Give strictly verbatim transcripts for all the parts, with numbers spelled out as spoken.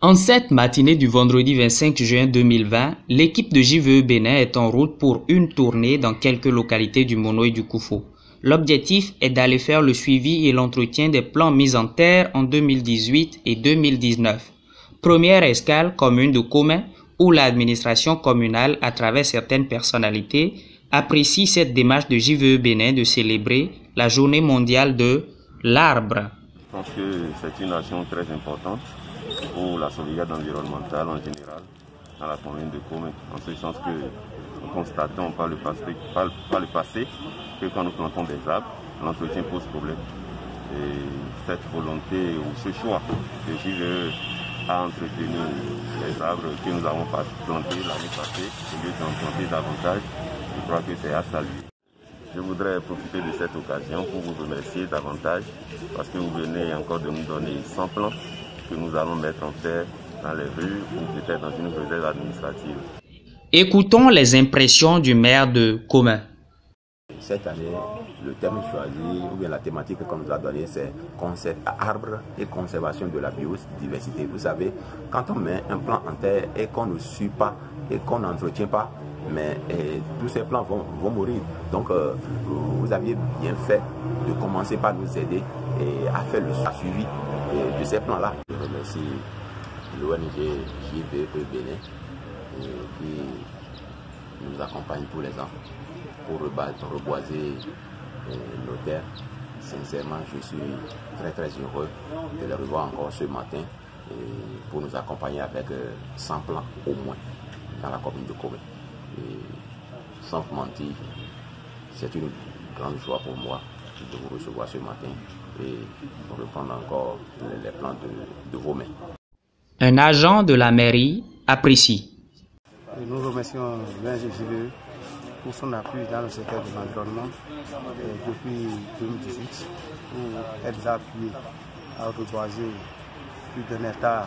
En cette matinée du vendredi vingt-cinq juin deux mille vingt, l'équipe de J V E Bénin est en route pour une tournée dans quelques localités du Mono et du Koufo. L'objectif est d'aller faire le suivi et l'entretien des plans mis en terre en deux mille dix-huit et deux mille dix-neuf. Première escale commune de Commun où l'administration communale, à travers certaines personnalités, apprécie cette démarche de J V E Bénin de célébrer la journée mondiale de l'arbre. Je pense que c'est une action très importante pour la sauvegarde environnementale en général dans la commune de Commun, en ce sens que nous constatons par le passé, par, par le passé que quand nous plantons des arbres, l'entretien pose problème. Et cette volonté ou ce choix de J V E à entretenir les arbres que nous avons plantés l'année passée, au lieu d'en planter davantage, je crois que c'est à saluer. Je voudrais profiter de cette occasion pour vous remercier davantage parce que vous venez encore de nous donner cent plants que nous allons mettre en terre dans les rues ou peut-être dans une réserve administrative. Écoutons les impressions du maire de Commun. Cette année, le thème choisi, ou bien la thématique qu'on nous a donnée, c'est concept arbre et conservation de la biodiversité. Vous savez, quand on met un plant en terre et qu'on ne suit pas et qu'on n'entretient pas, mais et, tous ces plants vont, vont mourir. Donc, euh, vous aviez bien fait de commencer par nous aider et à faire le suivi de, de ces plants-là. Je remercie l'O N G J V E Bénin qui nous accompagne tous les ans pour reboiser nos terres. Sincèrement, je suis très très heureux de les revoir encore ce matin et pour nous accompagner avec cent plants au moins dans la commune de Commun. Et sans mentir, c'est une grande joie pour moi de vous recevoir ce matin et de reprendre encore les plants de, de vos mains. Un agent de la mairie apprécie. Nous remercions l'O N G J V E pour son appui dans le secteur de l'environnement depuis deux mille dix-huit, où elle nous a appuyé à reboiser plus d'un hectare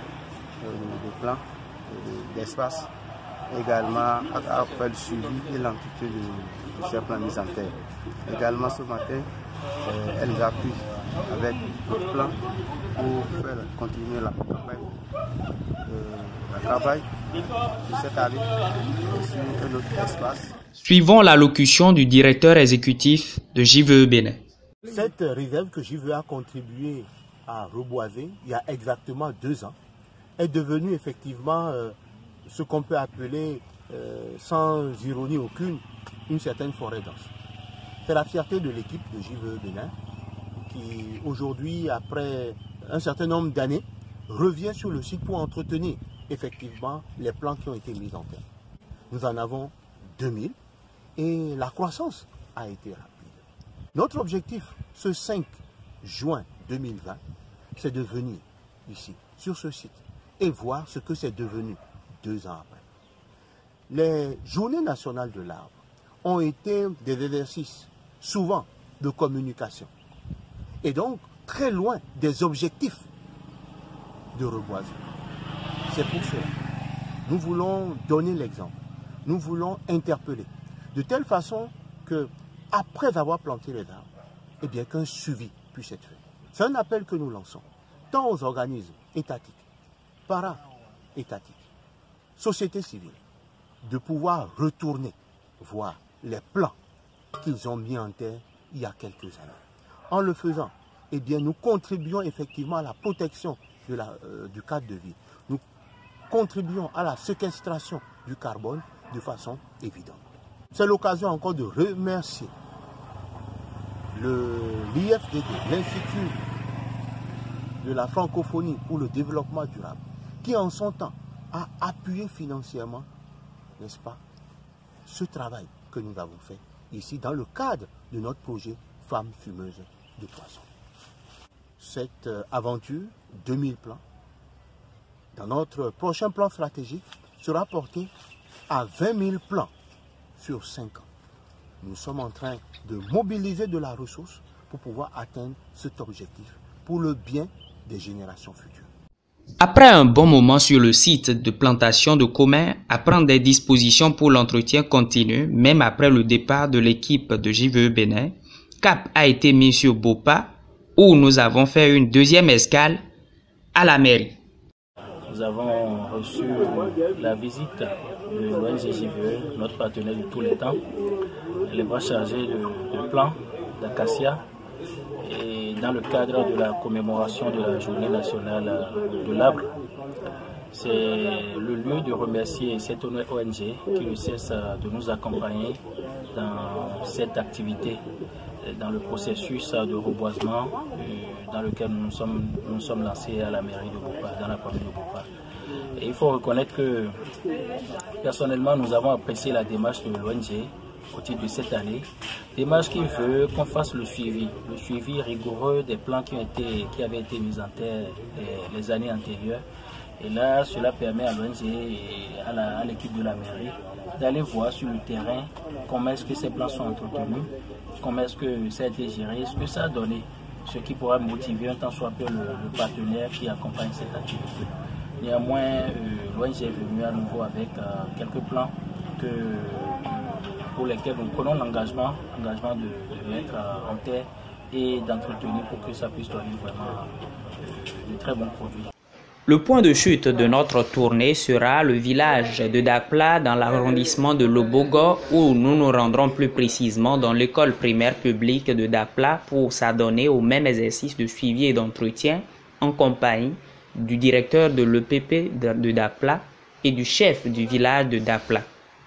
de plants, d'espace, également à faire le suivi et l'entretien de, de ces plants mis en terre. Également ce matin, elle nous appuie avec d'autres plans pour faire continuer la campagne, euh, la travail de cette année sur un autre espace. Suivons l'allocution du directeur exécutif de J V E Bénin. Cette réserve que J V E a contribué à reboiser il y a exactement deux ans est devenue effectivement euh, ce qu'on peut appeler, euh, sans ironie aucune, une certaine forêt dense. C'est la fierté de l'équipe de J V E Bénin qui aujourd'hui, après un certain nombre d'années, revient sur le site pour entretenir effectivement les plants qui ont été mis en terre. Nous en avons deux mille et la croissance a été rapide. Notre objectif, ce cinq juin deux mille vingt, c'est de venir ici, sur ce site, et voir ce que c'est devenu deux ans après. Les journées nationales de l'arbre ont été des exercices, souvent, de communication. Et donc, très loin des objectifs de reboisement. C'est pour cela. Nous voulons donner l'exemple. Nous voulons interpeller. De telle façon que, après avoir planté les arbres, eh bien, qu'un suivi puisse être fait. C'est un appel que nous lançons, tant aux organismes étatiques, para-étatiques, société civile, de pouvoir retourner voir les plans qu'ils ont mis en terre il y a quelques années. En le faisant, eh bien, nous contribuons effectivement à la protection de la, euh, du cadre de vie. Nous contribuons à la séquestration du carbone de façon évidente. C'est l'occasion encore de remercier l'I F D D, l'Institut de la francophonie pour le développement durable, qui en son temps a appuyé financièrement, n'est-ce pas, ce travail que nous avons fait ici dans le cadre de notre projet Femmes fumeuses de poissons. Cette aventure, deux mille plans, dans notre prochain plan stratégique, sera portée à vingt mille plans sur cinq ans. Nous sommes en train de mobiliser de la ressource pour pouvoir atteindre cet objectif pour le bien des générations futures. Après un bon moment sur le site de plantation de Commun, à prendre des dispositions pour l'entretien continu, même après le départ de l'équipe de J V E Bénin, cap a été mis sur Bopa, où nous avons fait une deuxième escale à la mairie. nous avons reçu la visite de l'O N G J V E, notre partenaire de tous les temps. Elle est bras chargée de, de plans d'acacia et dans le cadre de la commémoration de la journée nationale de l'arbre. C'est le lieu de remercier cette O N G qui ne cesse de nous accompagner dans cette activité, dans le processus de reboisement dans lequel nous sommes, nous sommes lancés à la mairie de Bopa, dans la commune de Bopa. Et il faut reconnaître que personnellement nous avons apprécié la démarche de l'O N G au titre de cette année, démarche qui veut qu'on fasse le suivi, le suivi rigoureux des plans qui, ont été, qui avaient été mis en terre les, les années antérieures. Et là, cela permet à l'O N G et à l'équipe de la mairie d'aller voir sur le terrain comment est-ce que ces plans sont entretenus, comment est-ce que ça a été géré, ce que ça a donné, ce qui pourra motiver un tant soit peu le, le partenaire qui accompagne cette activité. Néanmoins, euh, l'O N G est venu à nouveau avec euh, quelques plans que, pour lesquels nous prenons l'engagement engagement de, de mettre euh, en terre et d'entretenir pour que ça puisse donner vraiment euh, de très bons produits. Le point de chute de notre tournée sera le village de Dakpla dans l'arrondissement de Lobogo où nous nous rendrons plus précisément dans l'école primaire publique de Dakpla pour s'adonner au même exercice de suivi et d'entretien en compagnie du directeur de l'E P P de Dakpla et du chef du village de Dakpla.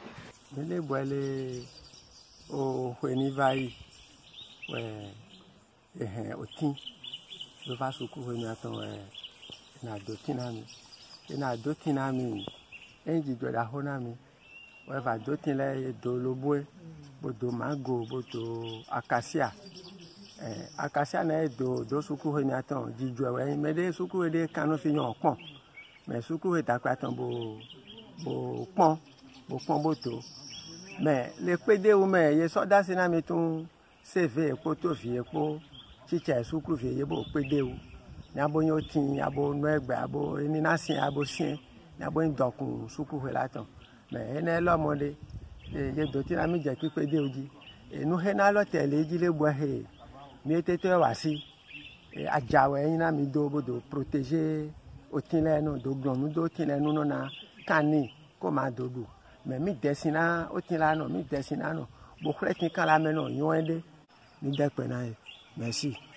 na dotina mi na dotina mi enji do da hona mi we va dotina le do loboe bodo mango bodo acacia eh acacia na do do suku he ni atan jijo we me de suku he de kanu fi yan pon me suku he ta pa tan bo bo pon bo pon boto me le pede o me ye so da sina mi tun save epo to fi epo chicha suku fi ye bo pede o Nabo yotin, abo nuegbe, abo eminasin, abo sien, nabo indokun suku helaton. Me ene lo monde, ye doti na mi je pipe de oji. E nu hena lo tele ji le bua he. Mi tete wasi. E ajawe ina mi do bodo protéger otin le no do gbon mi do otin le no na kani ko ma dodu. Me mi desina otin la no, mi desina no. Bo kretin kan la me no yon ende. Mi de pe na e. Merci.